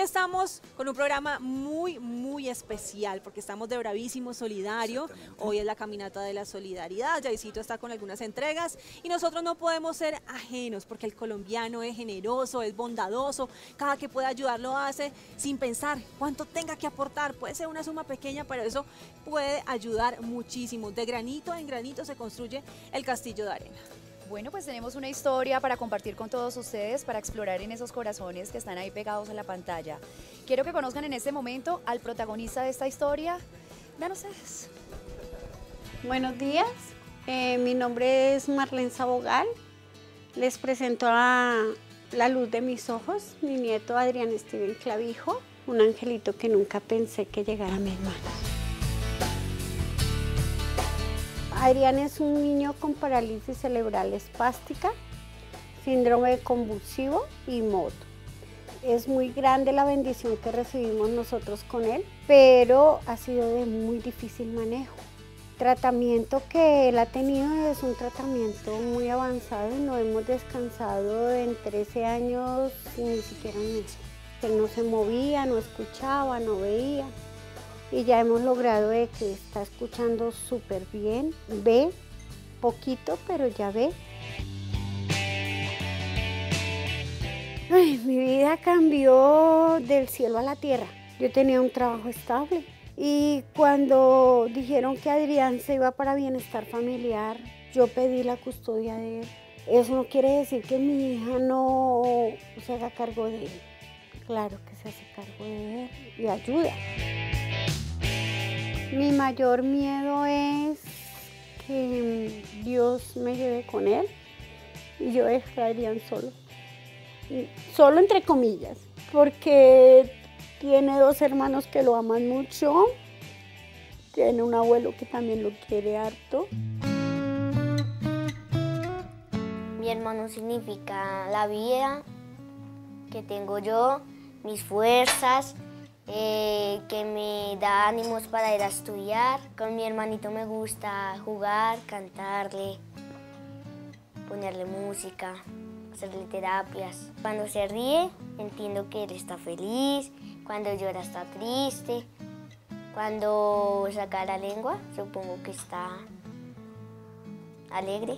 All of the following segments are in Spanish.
estamos con un programa muy especial porque estamos de Bravísimo Solidario. Hoy es la Caminata de la Solidaridad. Jaircito está con algunas entregas y nosotros no podemos ser ajenos porque el colombiano es generoso, es bondadoso. Cada que puede ayudar lo hace sin pensar cuánto tenga que aportar. Puede ser una suma pequeña, pero eso puede ayudar muchísimo. De granito en granito se construye el castillo de arena. Bueno, pues tenemos una historia para compartir con todos ustedes, para explorar en esos corazones que están ahí pegados en la pantalla. Quiero que conozcan en este momento al protagonista de esta historia. Vean ustedes. Buenos días, mi nombre es Marlene Sabogal. Les presento a la luz de mis ojos, mi nieto Adrián Steven Clavijo, un angelito que nunca pensé que llegara a mis manos. Adrián es un niño con parálisis cerebral espástica, síndrome convulsivo y moto. Es muy grande la bendición que recibimos nosotros con él, pero ha sido de muy difícil manejo. El tratamiento que él ha tenido es un tratamiento muy avanzado y no hemos descansado en 13 años ni siquiera un mes. Él no se movía, no escuchaba, no veía. Y ya hemos logrado de que está escuchando súper bien, ve poquito, pero ya ve. Ay, mi vida cambió del cielo a la tierra. Yo tenía un trabajo estable y cuando dijeron que Adrián se iba para bienestar familiar, yo pedí la custodia de él. Eso no quiere decir que mi hija no se haga cargo de él. Claro que se hace cargo de él y ayuda. Mi mayor miedo es que Dios me lleve con él y yo deje a Adrián solo. Solo entre comillas, porque tiene dos hermanos que lo aman mucho, tiene un abuelo que también lo quiere harto. Mi hermano significa la vida que tengo yo, mis fuerzas, que me da ánimos para ir a estudiar. Con mi hermanito me gusta jugar, cantarle, ponerle música, hacerle terapias. Cuando se ríe, entiendo que él está feliz. Cuando llora, está triste. Cuando saca la lengua, supongo que está alegre.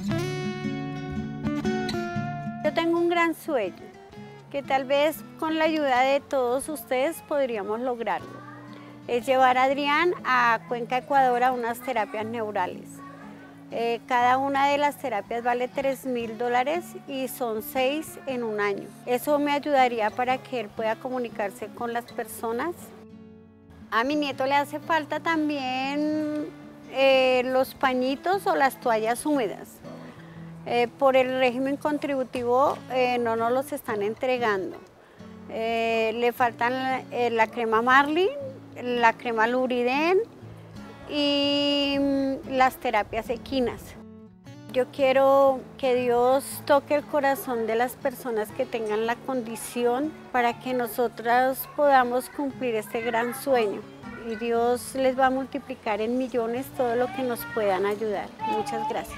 Yo tengo un gran sueño, que tal vez con la ayuda de todos ustedes podríamos lograrlo. Es llevar a Adrián a Cuenca, Ecuador, a unas terapias neurales. Cada una de las terapias vale $3.000 y son 6 en un año. Eso me ayudaría para que él pueda comunicarse con las personas. A mi nieto le hace falta también los pañitos o las toallas húmedas. Por el régimen contributivo no nos los están entregando. Le faltan la crema Marlin, la crema Lubriden y las terapias equinas. Yo quiero que Dios toque el corazón de las personas que tengan la condición para que nosotras podamos cumplir este gran sueño. Y Dios les va a multiplicar en millones todo lo que nos puedan ayudar. Muchas gracias.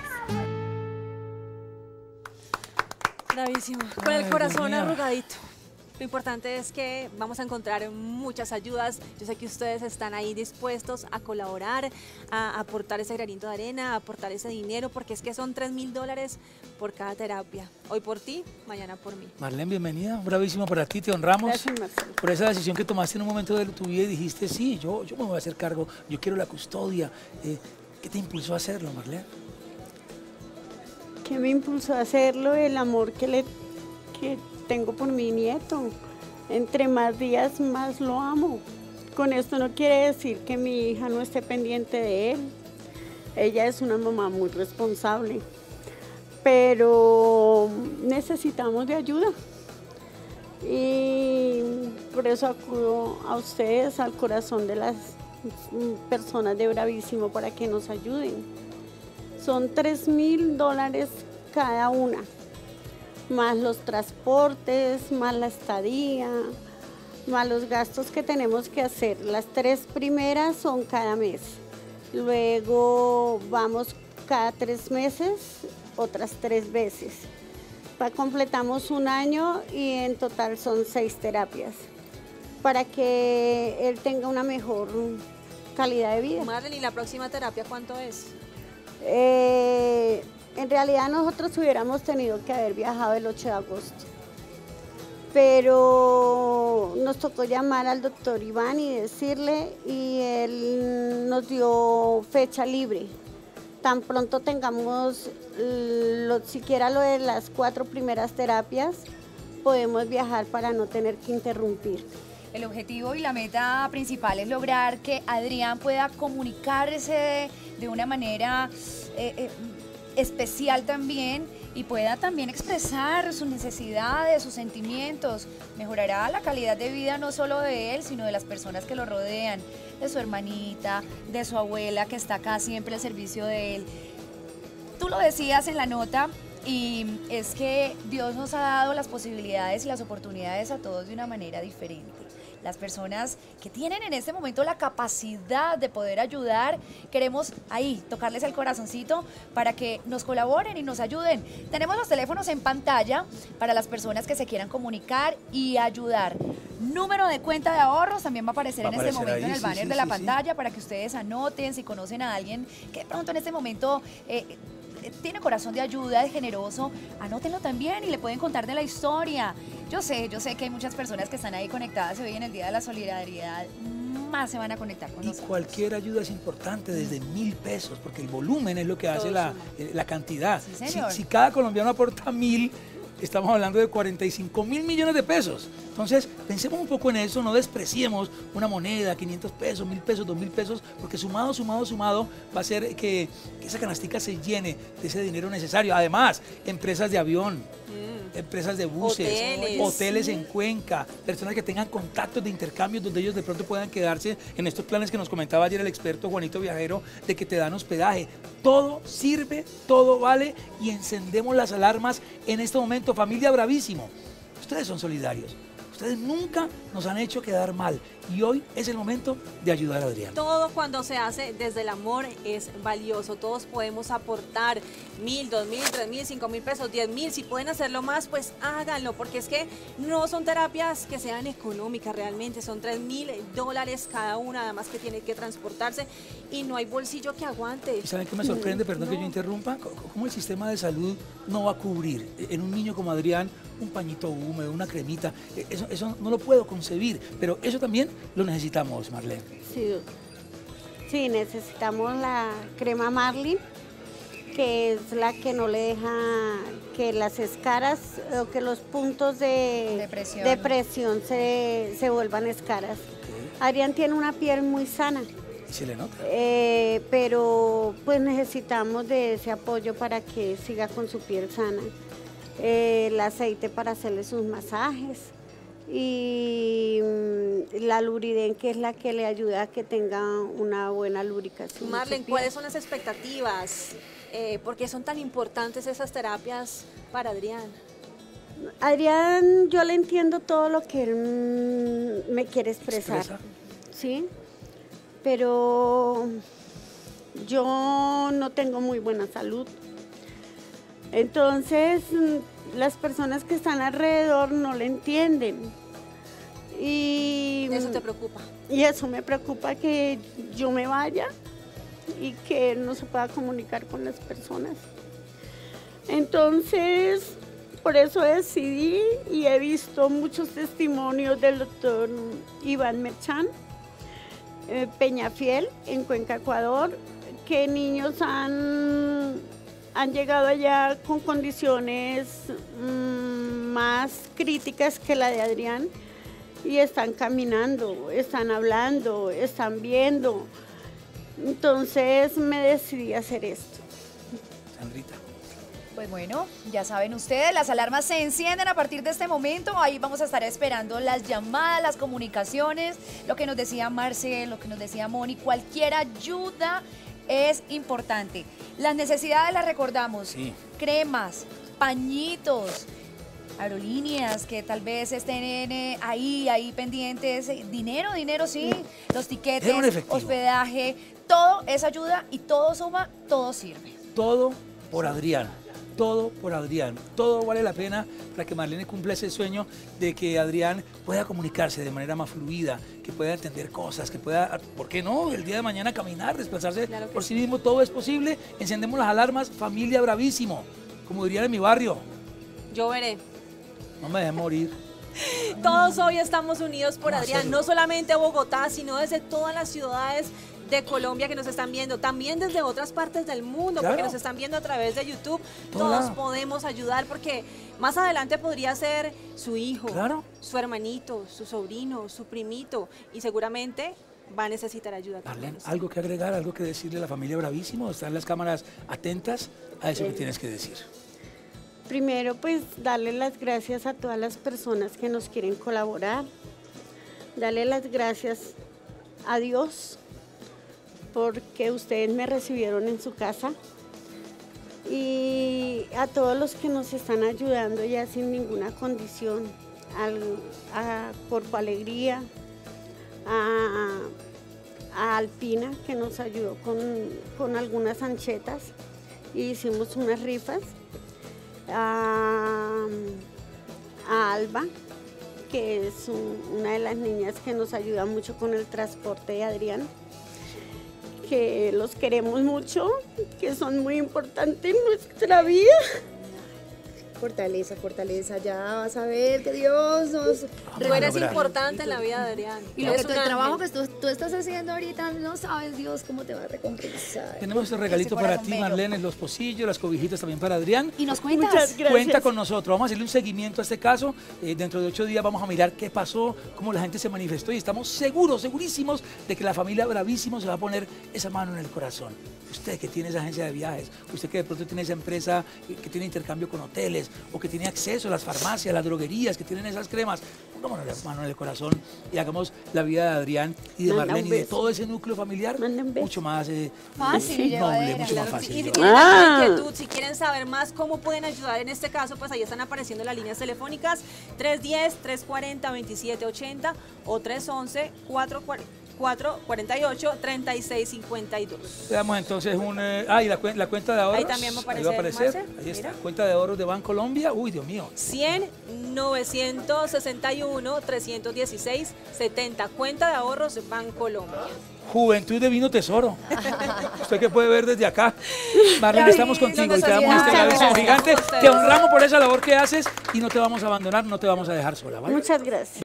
Bravísimo, con el corazón arrugadito. Lo importante es que vamos a encontrar muchas ayudas. Yo sé que ustedes están ahí dispuestos a colaborar, a aportar ese granito de arena, a aportar ese dinero, porque es que son $3.000 por cada terapia. Hoy por ti, mañana por mí. Marlene, bienvenida. Bravísimo para ti, te honramos. Gracias, Marcelo. Por esa decisión que tomaste en un momento de tu vida y dijiste, sí, yo me voy a hacer cargo, yo quiero la custodia. ¿Qué te impulsó a hacerlo, Marlene? ¿Qué me impulsó a hacerlo? El amor que tengo por mi nieto. Entre más días, más lo amo. Con esto no quiere decir que mi hija no esté pendiente de él. Ella es una mamá muy responsable, pero necesitamos de ayuda. Y por eso acudo a ustedes, al corazón de las personas de Bravísimo, para que nos ayuden. Son $3.000 cada una, más los transportes, más la estadía, más los gastos que tenemos que hacer. Las 3 primeras son cada mes, luego vamos cada 3 meses, otras 3 veces. Completamos un año y en total son 6 terapias. para que él tenga una mejor calidad de vida. Marlene, ¿y la próxima terapia cuánto es? En realidad nosotros hubiéramos tenido que haber viajado el 8 de agosto, pero nos tocó llamar al doctor Iván y decirle, y él nos dio fecha libre. Tan pronto tengamos siquiera lo de las 4 primeras terapias, podemos viajar para no tener que interrumpir. El objetivo y la meta principal es lograr que Adrián pueda comunicarse de una manera especial también y pueda también expresar sus necesidades, sus sentimientos. Mejorará la calidad de vida no solo de él, sino de las personas que lo rodean, de su hermanita, de su abuela que está acá siempre al servicio de él. Tú lo decías en la nota, y es que Dios nos ha dado las posibilidades y las oportunidades a todos de una manera diferente. Las personas que tienen en este momento la capacidad de poder ayudar, queremos ahí tocarles el corazoncito para que nos colaboren y nos ayuden. Tenemos los teléfonos en pantalla para las personas que se quieran comunicar y ayudar. Número de cuenta de ahorros también va a aparecer en este momento ahí, en el banner de la pantalla para que ustedes anoten si conocen a alguien que de pronto en este momento tiene corazón de ayuda, es generoso, anótenlo también y le pueden contar de la historia. Yo sé que hay muchas personas que están ahí conectadas hoy en el Día de la Solidaridad, más se van a conectar con nosotros. Y cualquier ayuda es importante, desde 1.000 pesos, porque el volumen es lo que hace la cantidad. Sí, señor. Si cada colombiano aporta 1.000, estamos hablando de 45.000 millones de pesos. Entonces, pensemos un poco en eso, no despreciemos una moneda, 500 pesos, 1.000 pesos, 2.000 pesos, porque sumado va a hacer que esa canastica se llene de ese dinero necesario. Además, empresas de avión, empresas de buses, hoteles en Cuenca, personas que tengan contactos de intercambios donde ellos de pronto puedan quedarse en estos planes que nos comentaba ayer el experto Juanito Viajero, de que te dan hospedaje. Todo sirve, todo vale, y encendemos las alarmas en este momento. Familia Bravísimo, ustedes son solidarios. Ustedes nunca nos han hecho quedar mal y hoy es el momento de ayudar a Adrián. Todo cuando se hace desde el amor es valioso. Todos podemos aportar 1.000, 2.000, 3.000, 5.000 pesos, 10.000. Si pueden hacerlo más, pues háganlo, porque es que no son terapias que sean económicas realmente. Son $3.000 cada una, además que tiene que transportarse y no hay bolsillo que aguante. ¿Y saben qué me sorprende? Perdón que yo interrumpa. ¿Cómo el sistema de salud no va a cubrir en un niño como Adrián un pañito húmedo, una cremita? Eso no lo puedo concebir, pero eso también lo necesitamos, Marlene. Sí, necesitamos la crema Marlin, que es la que no le deja que las escaras o que los puntos de presión se vuelvan escaras. Okay. Adrián tiene una piel muy sana. Se le nota. Pero pues necesitamos de ese apoyo para que siga con su piel sana. El aceite para hacerle sus masajes y la Luriden, que es la que le ayuda a que tenga una buena lubricación. Marlene, ¿cuáles son las expectativas? ¿Por qué son tan importantes esas terapias para Adrián? Adrián, yo le entiendo todo lo que él me quiere expresar, ¿sí? Pero yo no tengo muy buena salud. Entonces, las personas que están alrededor no le entienden. Y ¿eso te preocupa? Y eso me preocupa, que yo me vaya y que él no se pueda comunicar con las personas. Entonces, por eso decidí, y he visto muchos testimonios del doctor Iván Merchán, Peñafiel, en Cuenca, Ecuador, que niños han llegado allá con condiciones más críticas que la de Adrián y están caminando, están hablando, están viendo. Entonces me decidí a hacer esto. Sandrita. Pues bueno, ya saben ustedes, las alarmas se encienden a partir de este momento. Ahí vamos a estar esperando las llamadas, las comunicaciones, lo que nos decía Marcel, lo que nos decía Moni, cualquier ayuda es importante. Las necesidades las recordamos, sí. Cremas, pañitos, aerolíneas que tal vez estén ahí pendientes, dinero sí, los tiquetes, hospedaje, todo es ayuda y todo suma, todo sirve. Todo por Adrián. todo por Adrián. Todo vale la pena para que Marlene cumpla ese sueño de que Adrián pueda comunicarse de manera más fluida, que pueda entender cosas, que pueda, ¿por qué no? El día de mañana caminar, desplazarse por sí mismo, todo es posible. Encendemos las alarmas, familia Bravísimo, como dirían en mi barrio. Yo veré. No me dejes morir. Todos hoy estamos unidos por Adrián, hacerlo. no solamente Bogotá, sino desde todas las ciudades de Colombia que nos están viendo, también desde otras partes del mundo, Claro. porque nos están viendo a través de YouTube. Todo Todos lado. podemos ayudar, porque más adelante podría ser su hijo, Claro. su hermanito, su sobrino, su primito, y seguramente va a necesitar ayuda Marlene, también. algo que agregar, algo que decirle a la familia Bravísimo, están las cámaras atentas a eso que tienes que decir. Primero, pues darle las gracias a todas las personas que nos quieren colaborar, darle las gracias a Dios porque ustedes me recibieron en su casa y a todos los que nos están ayudando ya sin ninguna condición, a Corpo Alegría, a Alpina que nos ayudó con algunas anchetas y hicimos unas rifas. A Alba, que es una de las niñas que nos ayuda mucho con el transporte de Adrián, que los queremos mucho, que son muy importantes en nuestra vida. Fortaleza, fortaleza, ya vas a ver que Dios nos... Tú eres lograr. importante en la vida de Adrián. Y lo Eres que un el trabajo que ángel. tú estás haciendo ahorita, no sabes Dios cómo te va a recompensar. Tenemos este regalito Ese para corazón ti, bello. Marlene, los pocillos, las cobijitas también para Adrián. Y nos cuentas. Muchas gracias. Cuenta con nosotros, vamos a hacerle un seguimiento a este caso. Dentro de 8 días vamos a mirar qué pasó, cómo la gente se manifestó y estamos segurísimos de que la familia Bravísimo se va a poner esa mano en el corazón. Usted que tiene esa agencia de viajes, usted que de pronto tiene esa empresa que tiene intercambio con hoteles o que tiene acceso a las farmacias, las droguerías que tienen esas cremas, pongámonos la mano en el corazón y hagamos la vida de Adrián y de Manda un Marlene y de beso. todo ese núcleo familiar Manda un beso. mucho más Fácil, noble, llevadera. mucho Claro más que fácil. sí. Y si de tienen llevar. alguna inquietud, si quieren saber más cómo pueden ayudar en este caso, pues ahí están apareciendo las líneas telefónicas 310-340-2780 o 311-448-3652. Le damos entonces un... y la cuenta de ahorros. Ahí también va a aparecer, aparecer. Marce, Ahí está. mira. Cuenta de ahorros de Bancolombia. Uy, Dios mío. 100-961-316-70. Cuenta de ahorros Bancolombia. Juventud de vino tesoro. Usted que puede ver desde acá. Marlene, estamos contigo y te damos este Muchas abrazo gracias. gigante. Ustedes. Te honramos por esa labor que haces y no te vamos a abandonar, no te vamos a dejar sola, ¿vale? Muchas gracias.